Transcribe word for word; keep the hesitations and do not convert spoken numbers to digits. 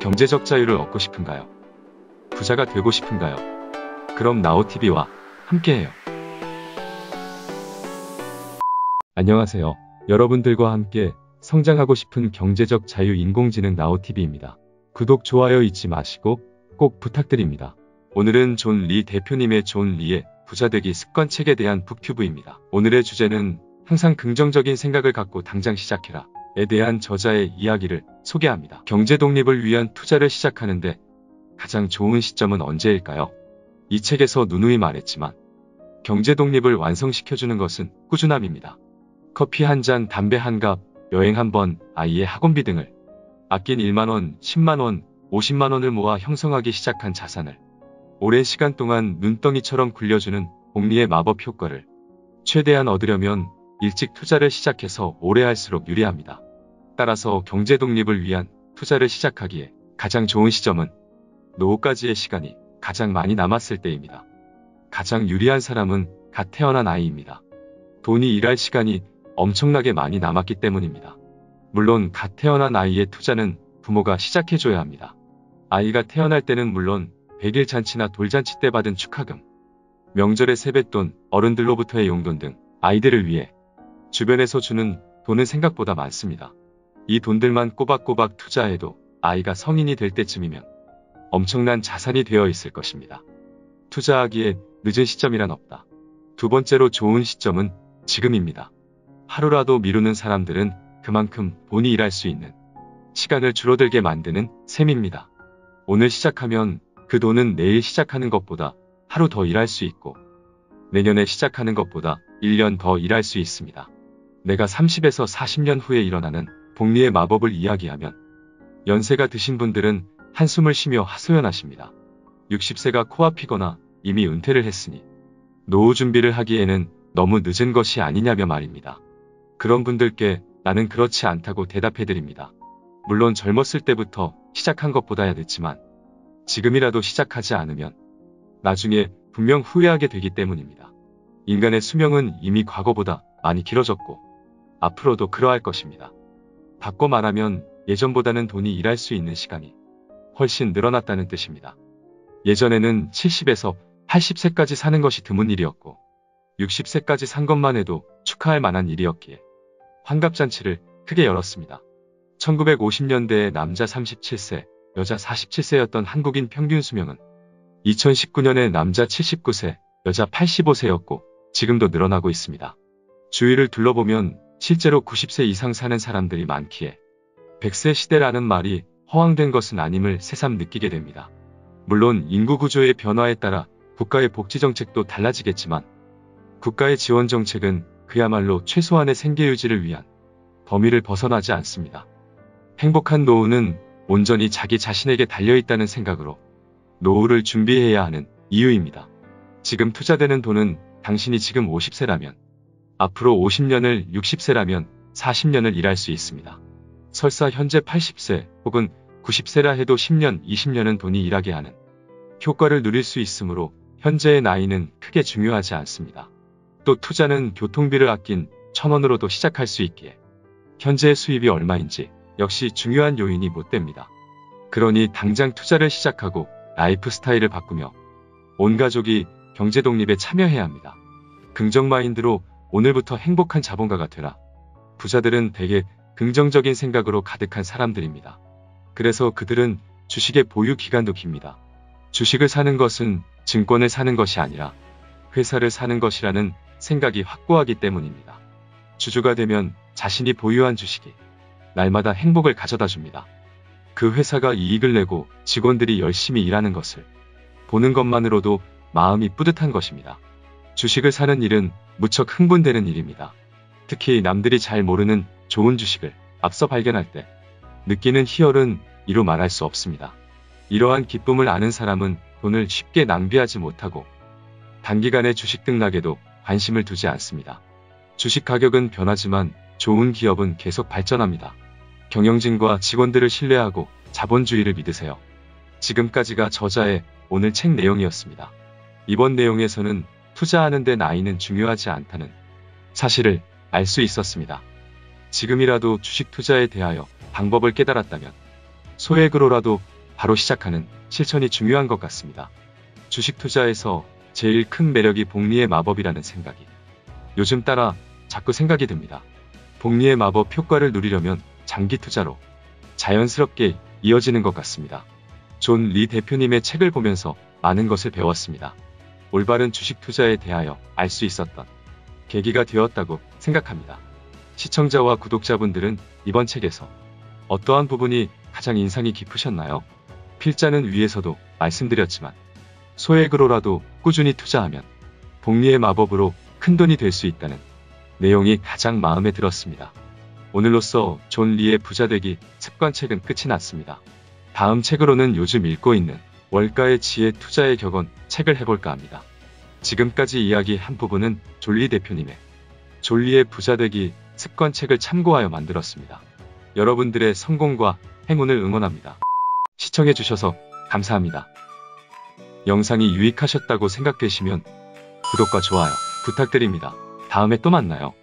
경제적 자유를 얻고 싶은가요? 부자가 되고 싶은가요? 그럼 나우티비와 함께해요. 안녕하세요. 여러분들과 함께 성장하고 싶은 경제적 자유 인공지능 나우티비입니다. 구독, 좋아요 잊지 마시고 꼭 부탁드립니다. 오늘은 존 리 대표님의 존 리의 부자되기 습관책에 대한 북튜브입니다. 오늘의 주제는 항상 긍정적인 생각을 갖고 당장 시작해라 에 대한 저자의 이야기를 소개합니다. 경제 독립을 위한 투자를 시작하는데 가장 좋은 시점은 언제일까요? 이 책에서 누누이 말했지만 경제 독립을 완성시켜주는 것은 꾸준함입니다. 커피 한 잔, 담배 한 갑, 여행 한 번, 아이의 학원비 등을 아낀 일만 원, 십만 원, 오십만 원을 모아 형성하기 시작한 자산을 오랜 시간 동안 눈덩이처럼 굴려주는 복리의 마법 효과를 최대한 얻으려면 일찍 투자를 시작해서 오래 할수록 유리합니다. 따라서 경제 독립을 위한 투자를 시작하기에 가장 좋은 시점은 노후까지의 시간이 가장 많이 남았을 때입니다. 가장 유리한 사람은 갓 태어난 아이입니다. 돈이 일할 시간이 엄청나게 많이 남았기 때문입니다. 물론 갓 태어난 아이의 투자는 부모가 시작해줘야 합니다. 아이가 태어날 때는 물론 백일 잔치나 돌잔치 때 받은 축하금, 명절의 세뱃돈, 어른들로부터의 용돈 등 아이들을 위해 주변에서 주는 돈은 생각보다 많습니다. 이 돈들만 꼬박꼬박 투자해도 아이가 성인이 될 때쯤이면 엄청난 자산이 되어 있을 것입니다. 투자하기에 늦은 시점이란 없다. 두 번째로 좋은 시점은 지금입니다. 하루라도 미루는 사람들은 그만큼 본인이 일할 수 있는 시간을 줄어들게 만드는 셈입니다. 오늘 시작하면 그 돈은 내일 시작하는 것보다 하루 더 일할 수 있고 내년에 시작하는 것보다 일 년 더 일할 수 있습니다. 내가 삼십에서 사십 년 후에 일어나는 복리의 마법을 이야기하면 연세가 드신 분들은 한숨을 쉬며 하소연하십니다. 육십 세가 코앞이거나 이미 은퇴를 했으니 노후 준비를 하기에는 너무 늦은 것이 아니냐며 말입니다. 그런 분들께 나는 그렇지 않다고 대답해드립니다. 물론 젊었을 때부터 시작한 것보다야 늦지만 지금이라도 시작하지 않으면 나중에 분명 후회하게 되기 때문입니다. 인간의 수명은 이미 과거보다 많이 길어졌고 앞으로도 그러할 것입니다. 바꿔 말하면 예전보다는 돈이 일할 수 있는 시간이 훨씬 늘어났다는 뜻입니다. 예전에는 칠십에서 팔십 세까지 사는 것이 드문 일이었고 육십 세까지 산 것만 해도 축하할 만한 일이었기에 환갑잔치를 크게 열었습니다. 천구백오십 년대에 남자 삼십칠 세, 여자 사십칠 세였던 한국인 평균 수명은 이천십구 년에 남자 칠십구 세, 여자 팔십오 세였고 지금도 늘어나고 있습니다. 주위를 둘러보면 실제로 구십 세 이상 사는 사람들이 많기에 백 세 시대라는 말이 허황된 것은 아님을 새삼 느끼게 됩니다. 물론 인구 구조의 변화에 따라 국가의 복지 정책도 달라지겠지만 국가의 지원 정책은 그야말로 최소한의 생계 유지를 위한 범위를 벗어나지 않습니다. 행복한 노후는 온전히 자기 자신에게 달려있다는 생각으로 노후를 준비해야 하는 이유입니다. 지금 투자되는 돈은 당신이 지금 오십 세라면 앞으로 오십 년을 육십 세라면 사십 년을 일할 수 있습니다. 설사 현재 팔십 세 혹은 구십 세라 해도 십 년, 이십 년은 돈이 일하게 하는 효과를 누릴 수 있으므로 현재의 나이는 크게 중요하지 않습니다. 또 투자는 교통비를 아낀 천 원으로도 시작할 수 있기에 현재의 수입이 얼마인지 역시 중요한 요인이 못 됩니다. 그러니 당장 투자를 시작하고 라이프 스타일을 바꾸며 온 가족이 경제 독립에 참여해야 합니다. 긍정 마인드로 오늘부터 행복한 자본가가 되라. 부자들은 대개 긍정적인 생각으로 가득한 사람들입니다. 그래서 그들은 주식의 보유 기간도 깁니다. 주식을 사는 것은 증권을 사는 것이 아니라 회사를 사는 것이라는 생각이 확고하기 때문입니다. 주주가 되면 자신이 보유한 주식이 날마다 행복을 가져다 줍니다. 그 회사가 이익을 내고 직원들이 열심히 일하는 것을 보는 것만으로도 마음이 뿌듯한 것입니다. 주식을 사는 일은 무척 흥분되는 일입니다. 특히 남들이 잘 모르는 좋은 주식을 앞서 발견할 때 느끼는 희열은 이루 말할 수 없습니다. 이러한 기쁨을 아는 사람은 돈을 쉽게 낭비하지 못하고 단기간에 주식 등락에도 관심을 두지 않습니다. 주식 가격은 변하지만 좋은 기업은 계속 발전합니다. 경영진과 직원들을 신뢰하고 자본주의를 믿으세요. 지금까지가 저자의 오늘 책 내용이었습니다. 이번 내용에서는 투자하는 데 나이는 중요하지 않다는 사실을 알 수 있었습니다. 지금이라도 주식 투자에 대하여 방법을 깨달았다면 소액으로라도 바로 시작하는 실천이 중요한 것 같습니다. 주식 투자에서 제일 큰 매력이 복리의 마법이라는 생각이 요즘 따라 자꾸 생각이 듭니다. 복리의 마법 효과를 누리려면 장기 투자로 자연스럽게 이어지는 것 같습니다. 존 리 대표님의 책을 보면서 많은 것을 배웠습니다. 올바른 주식 투자에 대하여 알 수 있었던 계기가 되었다고 생각합니다. 시청자와 구독자분들은 이번 책에서 어떠한 부분이 가장 인상이 깊으셨나요? 필자는 위에서도 말씀드렸지만 소액으로라도 꾸준히 투자하면 복리의 마법으로 큰돈이 될 수 있다는 내용이 가장 마음에 들었습니다. 오늘로써 존 리의 부자되기 습관책은 끝이 났습니다. 다음 책으로는 요즘 읽고 있는 월가의 지혜 투자의 격언 책을 해볼까 합니다. 지금까지 이야기한 부분은 존 리 대표님의 존 리의 부자되기 습관책을 참고하여 만들었습니다. 여러분들의 성공과 행운을 응원합니다. 시청해주셔서 감사합니다. 영상이 유익하셨다고 생각되시면 구독과 좋아요 부탁드립니다. 다음에 또 만나요.